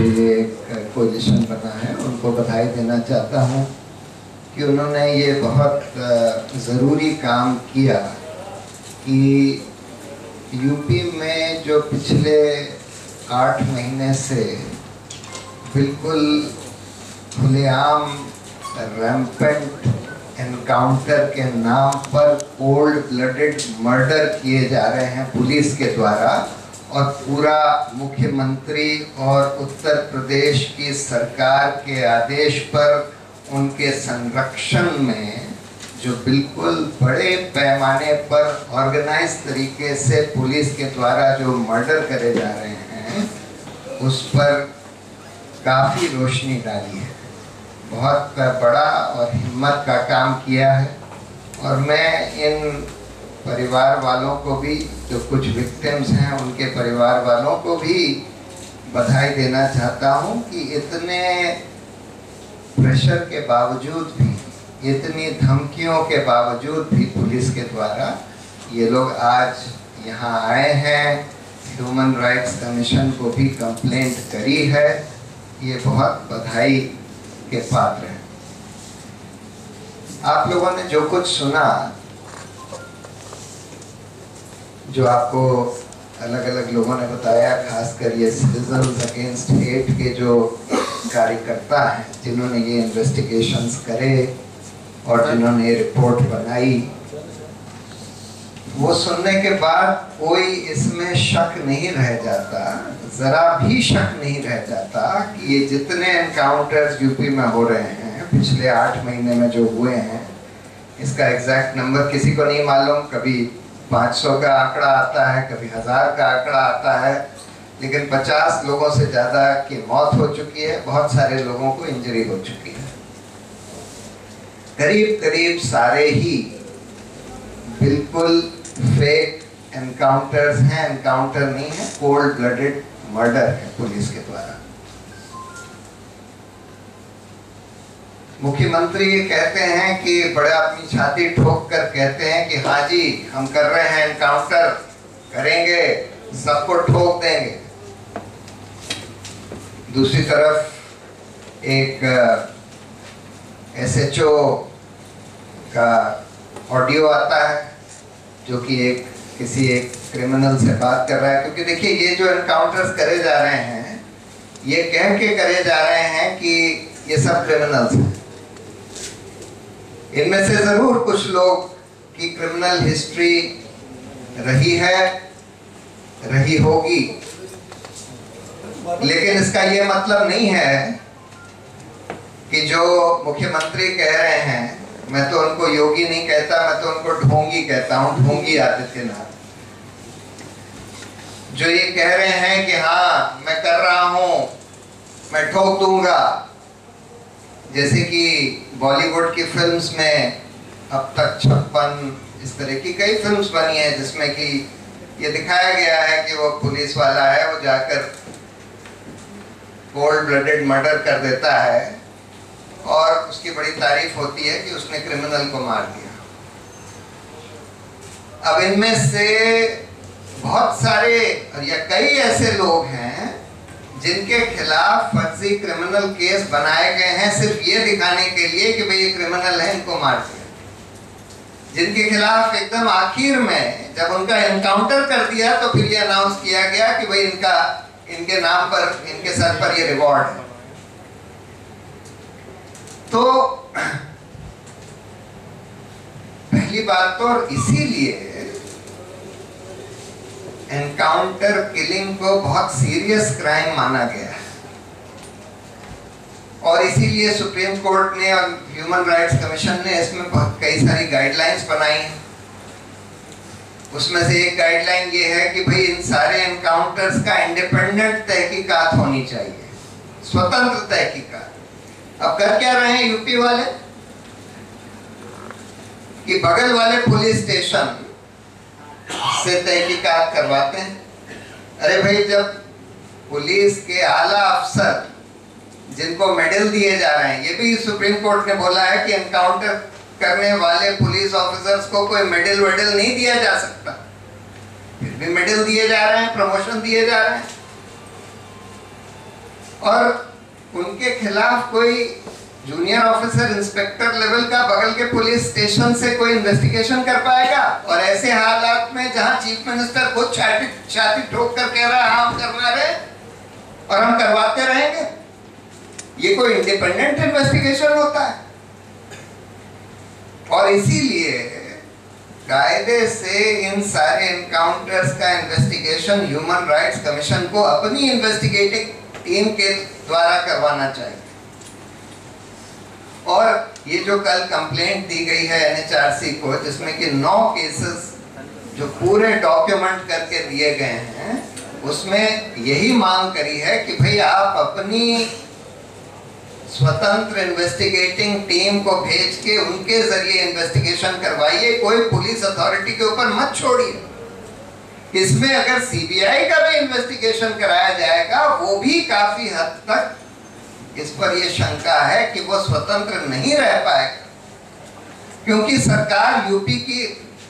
जो ये कोलिशन बना है उनको बधाई देना चाहता हूँ कि उन्होंने ये बहुत ज़रूरी काम किया कि यूपी में जो पिछले 8 महीने से बिल्कुल खुलेआम रैम्पेंट एनकाउंटर के नाम पर कोल्ड ब्लडेड मर्डर किए जा रहे हैं पुलिस के द्वारा, और पूरा मुख्यमंत्री और उत्तर प्रदेश की सरकार के आदेश पर उनके संरक्षण में जो बिल्कुल बड़े पैमाने पर ऑर्गेनाइज तरीके से पुलिस के द्वारा जो मर्डर करे जा रहे हैं उस पर काफ़ी रोशनी डाली है। बहुत बड़ा और हिम्मत का काम किया है, और मैं इन परिवार वालों को भी, जो कुछ विक्टिम्स हैं उनके परिवार वालों को भी बधाई देना चाहता हूं कि इतने प्रेशर के बावजूद भी, इतनी धमकियों के बावजूद भी पुलिस के द्वारा ये लोग आज यहाँ आए हैं, ह्यूमन राइट्स कमीशन को भी कंप्लेंट करी है। ये बहुत बधाई के पात्र हैं। आप लोगों ने जो कुछ सुना, जो आपको अलग अलग लोगों ने बताया, खासकर ये सिटीजन्स अगेंस्ट हेट के जो कार्यकर्ता हैं जिन्होंने ये इन्वेस्टिगेशंस करे और जिन्होंने ये रिपोर्ट बनाई, वो सुनने के बाद कोई इसमें शक नहीं रह जाता, जरा भी शक नहीं रह जाता कि ये जितने एनकाउंटर्स यूपी में हो रहे हैं पिछले 8 महीने में जो हुए हैं, इसका एग्जैक्ट नंबर किसी को नहीं मालूम। कभी 500 का आंकड़ा आता है, कभी 1000 का आंकड़ा आता है, लेकिन 50 लोगों से ज़्यादा की मौत हो चुकी है, बहुत सारे लोगों को इंजरी हो चुकी है। करीब करीब सारे ही बिल्कुल फेक एनकाउंटर्स हैं, एनकाउंटर नहीं है, कोल्ड ब्लडेड मर्डर है पुलिस के द्वारा। मुख्यमंत्री ये कहते हैं कि बड़े अपनी छाती ठोक कर कहते हैं कि हाँ जी हम कर रहे हैं, एनकाउंटर करेंगे, सबको ठोक देंगे। दूसरी तरफ एक SHO का ऑडियो आता है जो कि किसी एक क्रिमिनल से बात कर रहा है, क्योंकि देखिए ये जो एनकाउंटर्स करे जा रहे हैं ये कह के करे जा रहे हैं कि ये सब क्रिमिनल्स हैं। इनमें से जरूर कुछ लोग की क्रिमिनल हिस्ट्री रही है, रही होगी, लेकिन इसका ये मतलब नहीं है कि जो मुख्यमंत्री कह रहे हैं, मैं तो उनको योगी नहीं कहता, मैं तो उनको ढोंगी कहता हूँ, ढोंगी आदित्यनाथ, जो ये कह रहे हैं कि हाँ मैं कर रहा हूँ, मैं ठोक दूंगा। जैसे कि बॉलीवुड की फिल्म्स में अब तक 56 इस तरह की कई फिल्म्स बनी हैं जिसमें कि ये दिखाया गया है कि वो पुलिस वाला है, वो जाकर कोल्ड ब्लडेड मर्डर कर देता है और उसकी बड़ी तारीफ होती है कि उसने क्रिमिनल को मार दिया। अब इनमें से बहुत सारे या कई ऐसे लोग हैं जिनके खिलाफ फर्जी क्रिमिनल केस बनाए गए हैं सिर्फ ये दिखाने के लिए कि भाई ये क्रिमिनल है, इनको मार दिया। जिनके खिलाफ एकदम आखिर में जब उनका एनकाउंटर कर दिया तो फिर ये अनाउंस किया गया कि भाई इनके नाम पर, इनके सर पर ये रिवॉर्ड है। तो पहली बात तो, और इसीलिए एनकाउंटर किलिंग को बहुत सीरियस क्राइम माना गया है, और इसीलिए सुप्रीम कोर्ट ने और ह्यूमन राइट्स कमीशन ने इसमें बहुत कई सारी गाइडलाइंस बनाई हैं। उसमें से एक गाइडलाइन ये है कि भाई इन सारे एनकाउंटर्स का इंडिपेंडेंट तहकीकात होनी चाहिए, स्वतंत्र तहकीकात। अब कर क्या रहे हैं यूपी वाले कि बगल वाले पुलिस स्टेशन से तहकीकात करवाते हैं। अरे भाई, जब पुलिस के आला अफसर जिनको मेडल दिए जा रहे हैं, ये भी सुप्रीम कोर्ट ने बोला है कि एनकाउंटर करने वाले पुलिस ऑफिसर्स को कोई मेडल वेडल नहीं दिया जा सकता, फिर भी मेडल दिए जा रहे हैं, प्रमोशन दिए जा रहे हैं। और उनके खिलाफ कोई जूनियर ऑफिसर इंस्पेक्टर लेवल का बगल के पुलिस स्टेशन से कोई इन्वेस्टिगेशन कर पाएगा? और ऐसे हालात में जहां चीफ मिनिस्टर खुद छाती ठोक कर कह रहा है हम करवा रहे और हम करवाते रहेंगे, ये कोई इंडिपेंडेंट इन्वेस्टिगेशन होता है? और इसीलिए कायदे से इन सारे एनकाउंटर्स का इन्वेस्टिगेशन ह्यूमन राइट्स कमीशन को अपनी इन्वेस्टिगेटिंग टीम के द्वारा करवाना चाहिए। और ये जो कल कंप्लेंट दी गई है एनएचआरसी को, जिसमें कि 9 केसेस जो पूरे डॉक्यूमेंट करके दिए गए हैं, उसमें यही मांग करी है कि भाई आप अपनी स्वतंत्र इन्वेस्टिगेटिंग टीम को भेज के उनके जरिए इन्वेस्टिगेशन करवाइए, कोई पुलिस अथॉरिटी के ऊपर मत छोड़िए। इसमें अगर सीबीआई का भी इन्वेस्टिगेशन कराया जाएगा, वो भी काफी हद तक इस पर यह शंका है कि वो स्वतंत्र नहीं रह पाएगा, क्योंकि सरकार यूपी की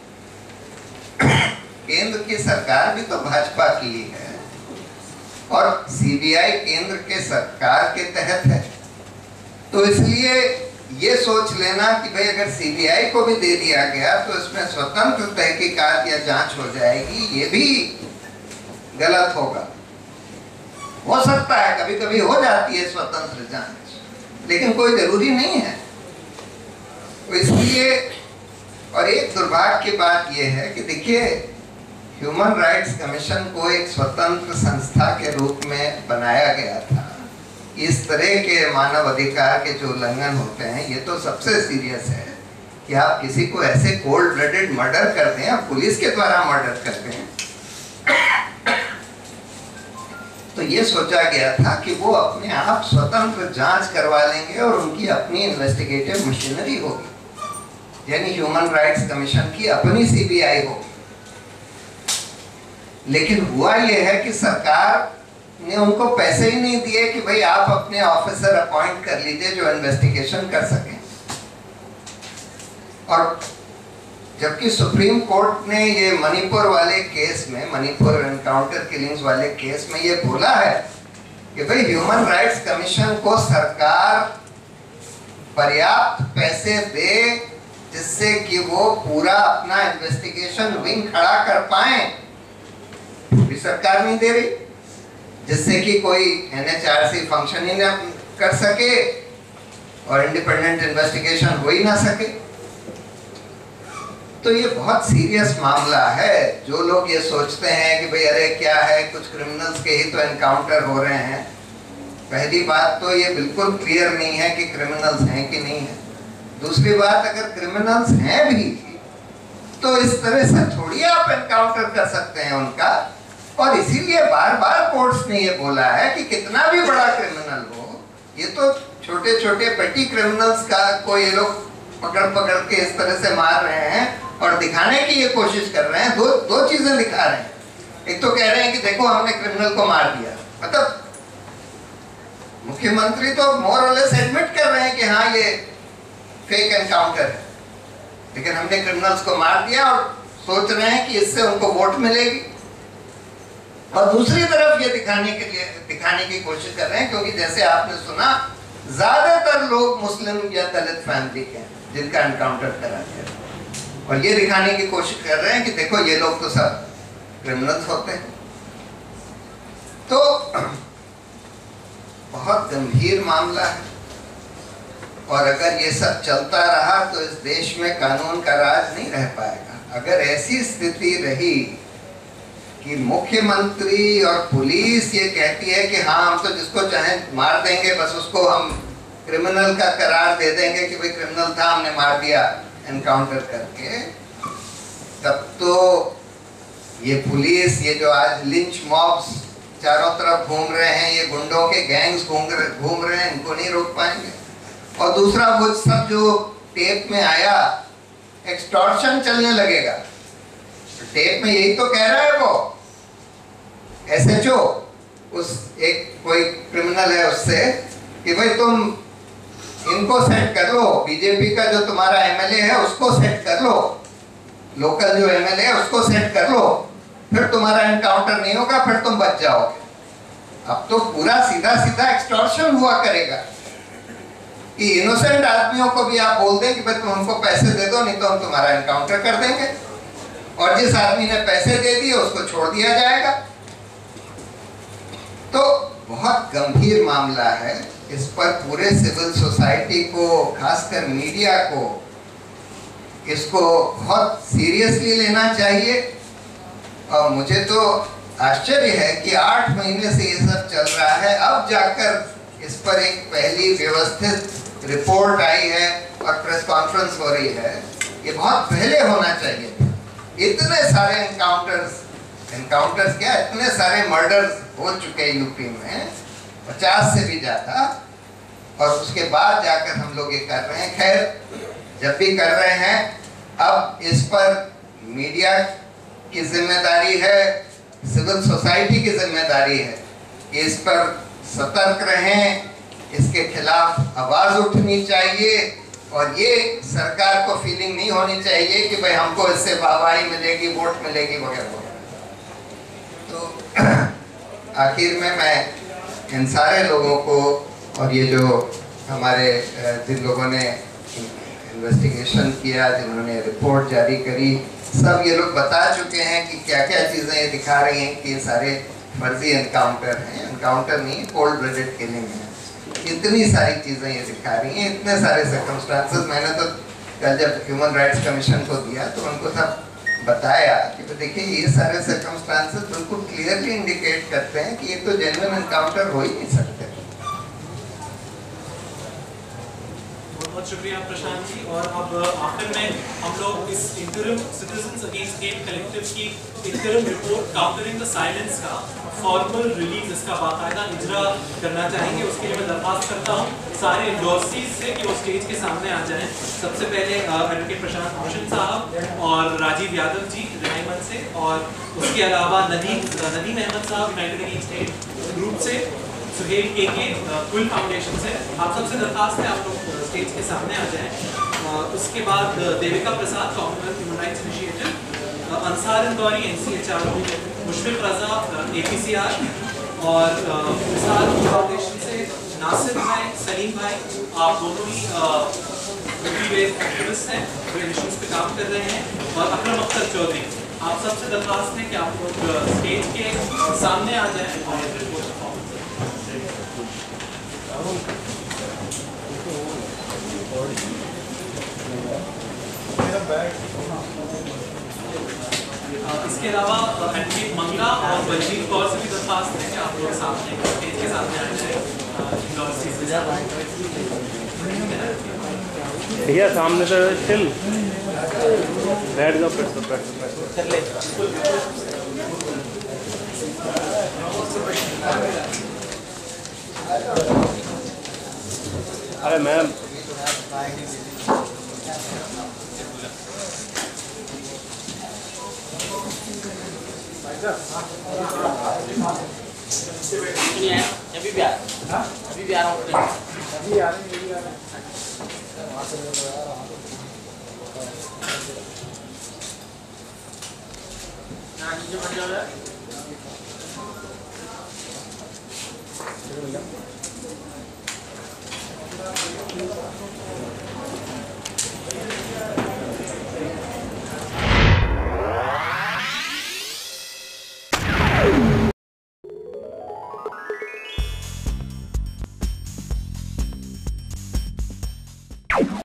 केंद्र की सरकार भी तो भाजपा की है और सीबीआई केंद्र के सरकार के तहत है। तो इसलिए ये सोच लेना कि भाई अगर सीबीआई को भी दे दिया गया तो इसमें स्वतंत्र तहकीकात या जांच हो जाएगी, ये भी गलत होगा। हो सकता है कभी कभी हो जाती है स्वतंत्र जांच, लेकिन कोई जरूरी नहीं है। तो इसलिए और एक दुर्भाग्य की बात यह है कि देखिए, ह्यूमन राइट्स कमीशन को एक स्वतंत्र संस्था के रूप में बनाया गया था। इस तरह के मानव अधिकार के जो उल्लंघन होते हैं, ये तो सबसे सीरियस है कि आप किसी को ऐसे कोल्ड ब्लडेड मर्डर करते हैं, आप पुलिस के द्वारा मर्डर करते हैं। तो ये सोचा गया था कि वो अपने आप स्वतंत्र जांच करवा लेंगे और उनकी अपनी इन्वेस्टिगेटिव मशीनरी होगी, यानी ह्यूमन राइट्स कमीशन की अपनी सीबीआई होगी। लेकिन हुआ ये है कि सरकार ने उनको पैसे ही नहीं दिए कि भाई आप अपने ऑफिसर अपॉइंट कर लीजिए जो इन्वेस्टिगेशन कर सकें। और जबकि सुप्रीम कोर्ट ने ये मणिपुर वाले केस में, मणिपुर एनकाउंटर किलिंग्स वाले केस में ये बोला है कि भाई ह्यूमन राइट्स कमीशन को सरकार पर्याप्त पैसे दे जिससे कि वो पूरा अपना इन्वेस्टिगेशन विंग खड़ा कर पाए, भी सरकार नहीं दे रही, जिससे कि कोई एनएचआरसी फंक्शन ही ना कर सके और इंडिपेंडेंट इन्वेस्टिगेशन हो ही ना सके। तो ये बहुत सीरियस मामला है। जो लोग ये सोचते हैं कि भाई अरे क्या है, कुछ क्रिमिनल्स के ही तो एनकाउंटर हो रहे हैं, पहली बात तो ये बिल्कुल क्लियर नहीं है कि क्रिमिनल्स हैं कि नहीं है। दूसरी बात, अगर क्रिमिनल्स हैं भी तो इस तरह से थोड़ी आप एनकाउंटर कर सकते हैं उनका। और इसीलिए बार बार कोर्ट्स ने ये बोला है कि कितना भी बड़ा क्रिमिनल हो, ये तो छोटे छोटे पेटी क्रिमिनल्स का को ये लोग पकड़ पकड़ के इस तरह से मार रहे हैं और दिखाने की ये कोशिश कर रहे हैं। दो चीजें दिखा रहे हैं। एक तो कह रहे हैं कि देखो हमने क्रिमिनल को मार दिया, मतलब मुख्यमंत्री तो मोर और लेस एडमिट कर रहे हैं कि हाँ ये फेक एनकाउंटर है, लेकिन हमने क्रिमिनल्स को मार दिया और सोच रहे हैं कि इससे उनको वोट मिलेगी। और दूसरी तरफ ये दिखाने की कोशिश कर रहे हैं, क्योंकि जैसे आपने सुना ज्यादातर लोग मुस्लिम या दलित फैमिली के हैं जिनका एनकाउंटर करा गया, और ये दिखाने की कोशिश कर रहे हैं कि देखो ये लोग तो सब क्रिमिनल्स होते हैं। तो बहुत गंभीर मामला है, और अगर ये सब चलता रहा तो इस देश में कानून का राज नहीं रह पाएगा। अगर ऐसी स्थिति रही कि मुख्यमंत्री और पुलिस ये कहती है कि हाँ हम तो जिसको चाहे मार देंगे, बस उसको हम क्रिमिनल का करार दे देंगे कि भाई क्रिमिनल था, हमने मार दिया एनकाउंटर करके, तब तो ये पुलिस, ये जो आज लिंच मॉब्स चारों तरफ घूम रहे हैं, ये गुंडों के गैंग्स घूम रहे हैं, इनको नहीं रोक पाएंगे। और दूसरा वो सब जो टेप में आया, एक्सटॉर्शन चलने लगेगा। टेप में यही तो कह रहा है वो एसएचओ, उस एक कोई क्रिमिनल है उससे, कि भाई तुम इनको सेट कर लो, बीजेपी का जो तुम्हारा एमएलए है उसको सेट कर लो, लोकल जो एमएलए है उसको सेट कर लो, फिर तुम्हारा एनकाउंटर नहीं होगा, फिर तुम बच जाओगे। अब तो पूरा सीधा सीधा एक्सटॉर्शन हुआ करेगा कि इनोसेंट आदमियों को भी आप बोल दें कि भाई तुम हमको पैसे दे दो, नहीं तो हम तुम्हारा एनकाउंटर कर देंगे, और जिस आदमी ने पैसे दे दिए उसको छोड़ दिया जाएगा। तो बहुत गंभीर मामला है, इस पर पूरे सिविल सोसाइटी को, खासकर मीडिया को, इसको बहुत सीरियसली लेना चाहिए। और मुझे तो आश्चर्य है कि 8 महीने से ये सब चल रहा है, अब जाकर इस पर एक पहली व्यवस्थित रिपोर्ट आई है और प्रेस कॉन्फ्रेंस हो रही है। ये बहुत पहले होना चाहिए। इतने सारे एनकाउंटर्स क्या, इतने सारे मर्डर्स हो चुके यूपी में, 50 से भी ज्यादा, और उसके बाद जाकर हम लोग ये कर रहे हैं। खैर, जब भी कर रहे हैं, अब इस पर मीडिया की जिम्मेदारी है, सिविल सोसाइटी की जिम्मेदारी है कि इस पर सतर्क रहें, इसके खिलाफ आवाज उठनी चाहिए, और ये सरकार को फीलिंग नहीं होनी चाहिए कि भाई हमको इससे वाहवाही मिलेगी, वोट मिलेगी वगैरह। तो आखिर में मैं इन सारे लोगों को, और ये जो हमारे जिन लोगों ने इन्वेस्टिगेशन किया, जिन्होंने रिपोर्ट जारी करी, सब ये लोग बता चुके हैं कि क्या क्या चीज़ें ये दिखा रही हैं कि ये सारे फर्जी एनकाउंटर हैं, एनकाउंटर नहीं, कोल्ड ब्लडेड किलिंग है। इतनी सारी चीज़ें ये दिखा रही हैं, इतने सारे सर्कमस्टांसेस। मैंने तो कल जब ह्यूमन राइट्स कमीशन को दिया तो उनको सब बताया कि देखिए ये सारे सर्कमस्टांसेस बिल्कुल क्लियरली इंडिकेट करते हैं कि ये तो जेन्युइन एनकाउंटर हो ही नहीं सकते। बहुत शुक्रिया प्रशांत जी। और अब आखिर में हम लोग इस interim citizens against game collective की interim report countering the silence का फॉर्मल रिलीज, इसका बाकायदा इजरा करना चाहेंगे। उसके लिए मैं दरख्वास्त करता हूँ सारे इंडोर्सीज से कि वो स्टेज के सामने आ जाएं। सबसे पहले एडवोकेट प्रशांत भूषण साहब और राजीव यादव जी रिहाई से, और उसके अलावा नदीम अहमद साहब यूनाइटेड अगेंस्ट हेट ग्रुप से, सुहेल के कुल फाउंडेशन से। आप सबसे दरख्वास्त है आप लोग स्टेज के सामने आ जाएं। उसके बाद Devika Prasad Commonwealth Human Rights Initiative, Ansar Gauri NCHR, Mushfiq Raza APCR, और मिसाल फाउंडेशन से नासिर भाई, सलीम भाई, आप दोनों ही एक्टिविस्ट हैं जो इश्यूज पे काम कर रहे हैं, और अकरम अख्तर चौधरी। आप सबसे दरख्वास्त है कि आप लोग स्टेज के सामने आ जाएं और इसके अलावा एडवोकेट मंगला और बलजीत कौर से भी दरख्वास्त है कि आप लोग सामने स्टेज के सामने आ जाए। भैया सामने से चिल बैठ जाओ, अरे मैम अभी भी आ रहा हूँ, अभी भी आ रहा हूँ। नीचे बढ़ जाओ।